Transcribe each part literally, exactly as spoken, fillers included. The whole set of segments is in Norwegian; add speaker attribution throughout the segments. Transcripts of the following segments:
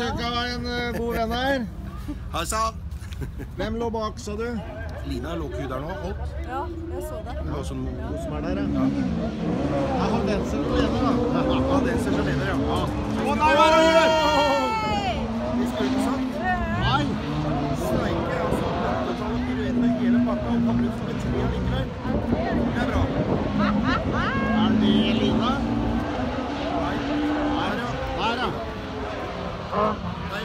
Speaker 1: skal ha en uh, god venn her.
Speaker 2: Hei sann!
Speaker 1: Hvem lå bak, sa du?
Speaker 2: Lina lå ikke der nå, holdt.
Speaker 3: Ja, jeg så det.
Speaker 2: Det var sånn
Speaker 1: Hun som er der, ja.
Speaker 2: Ja.
Speaker 1: Jeg har den som leder, da.
Speaker 2: Ja, den ser så leder, ja.
Speaker 1: Å, nei, hva er det du gjør?
Speaker 2: Vi skal ikke sant?
Speaker 1: Nei.
Speaker 2: Streike, altså. åttitallet blir inn med hele pakka og kommer ut som et tre likevel. Det er bra.
Speaker 1: Er det Lina?
Speaker 2: Nei.
Speaker 1: Her, ja. Her, ja.
Speaker 2: Nei,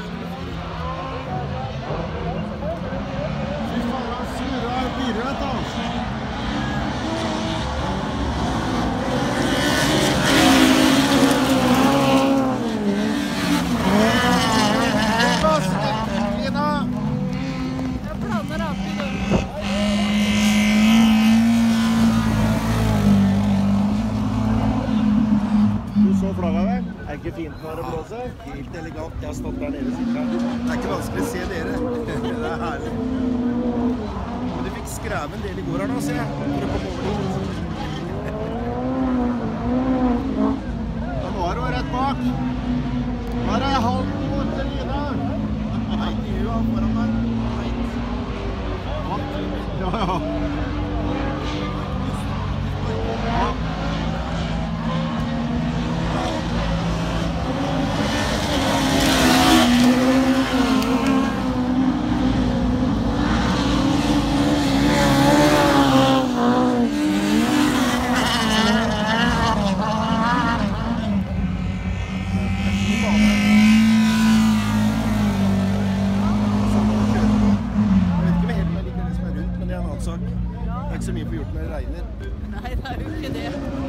Speaker 1: Fy faen, han surrer og virrer, vet du. Lina!
Speaker 3: Jeg blander alltid det.
Speaker 1: Du så flagget vel? Er det ikke fint når det blåser?
Speaker 2: helt elegant. Jeg har stått der nede sikkert. Det er ikke vanskelig å se dere. Det er herlig. Men du fikk skreve en del i går her da, ser jeg. For å komme over dit.
Speaker 1: Ja, nå er du rett bak. Her er halv mot Lina.
Speaker 2: Nei, ikke hun har foran meg. Nei.
Speaker 1: Ja, ja. Ja.
Speaker 2: Det er ikke så mye på hjorten når det regner.
Speaker 3: Nei, det er jo ikke det.